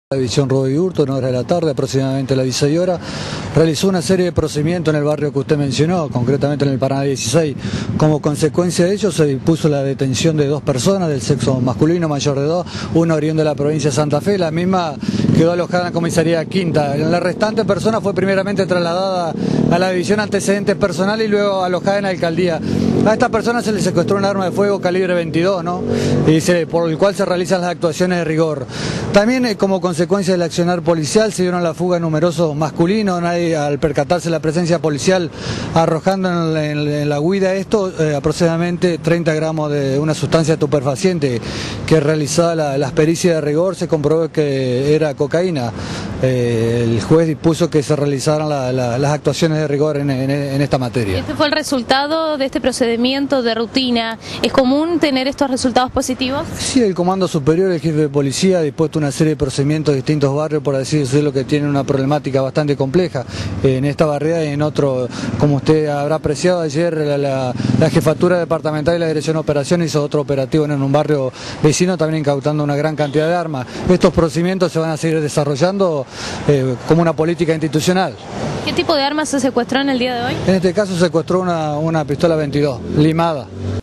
La división robo y hurto, en horas de la tarde, aproximadamente las 16 horas, realizó una serie de procedimientos en el barrio que usted mencionó, concretamente en el Paraná 16. Como consecuencia de ello se dispuso la detención de dos personas del sexo masculino mayor de edad, una oriunda de la provincia de Santa Fe, la misma quedó alojada en la comisaría quinta. La restante persona fue primeramente trasladada a la división antecedentes personales y luego alojada en la alcaldía. A esta persona se le secuestró un arma de fuego calibre 22, ¿no? Por el cual se realizan las actuaciones de rigor. También como consecuencia del accionar policial se dieron la fuga numerosos masculinos. Nadie, al percatarse de la presencia policial arrojando en la huida esto, aproximadamente 30 gramos de una sustancia estupefaciente que realizada las pericias de rigor se comprobó que era cocaína. El juez dispuso que se realizaran las actuaciones de rigor en esta materia. ¿Este fue el resultado de este procedimiento de rutina? ¿Es común tener estos resultados positivos? Sí, el Comando Superior, el jefe de policía, ha dispuesto una serie de procedimientos en distintos barrios, por así decirlo, que tienen una problemática bastante compleja. En esta barriada y en otro, como usted habrá apreciado ayer, la Jefatura Departamental y la Dirección de Operaciones hizo otro operativo en un barrio vecino, también incautando una gran cantidad de armas. Estos procedimientos se van a seguir desarrollando como una política institucional. ¿Qué tipo de armas se secuestró en el día de hoy? En este caso se secuestró una pistola 22, limada.